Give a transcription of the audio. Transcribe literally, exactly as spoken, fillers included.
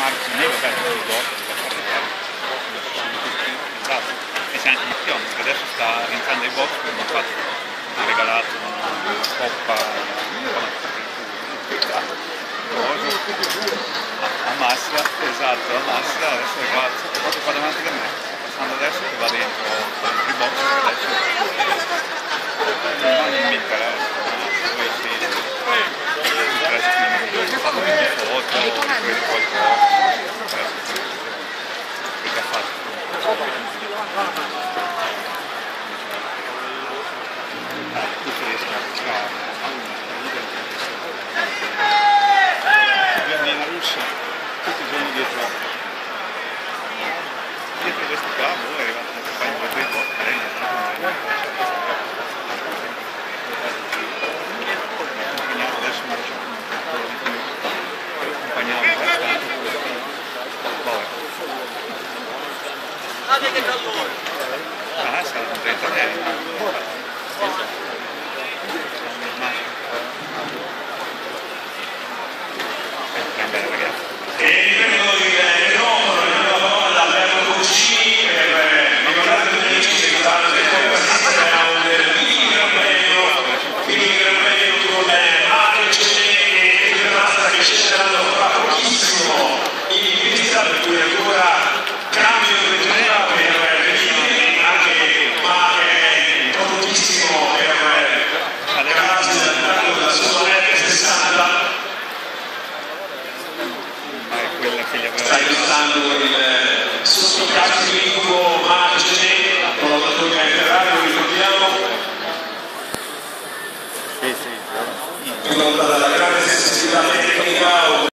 margine, vabbè, il botto, esatto, e c'è anche il piombo che adesso sta rientrando ai box perché infatti ha regalato una coppa a Massia, esatto, a Massia, adesso è qua, è proprio qua davanti da me, sta passando adesso che va dentro i box adesso non mi interessa, poi si interessa che fanno tutti foto, vedi qualcosa, che ha fatto. Tutto riesce a in Russia, tutti i giorni dietro dietro questo qua, boh, è arrivato una compagna di due volte, lei è stata accompagnato adesso non c'è accompagnato abbastanza, ah, sarà contenta lei. E il premio del fenomeno l'Alberto Cucci per ricordare tutti amici che stanno per assistere a un mini gran premio, mini gran premio con Mario Cene e Fernanda che scenderanno fra pochissimo in pista, per cui ancora cambio di vettura per venire anche, ma è pochissimo per grazie della sua R sessanta. Sta illustrando il sottoclassico Margine, collaboratore ai Ferrari, lo ricordiamo. Sì, sì, Dalla grande sensibilità tecnica.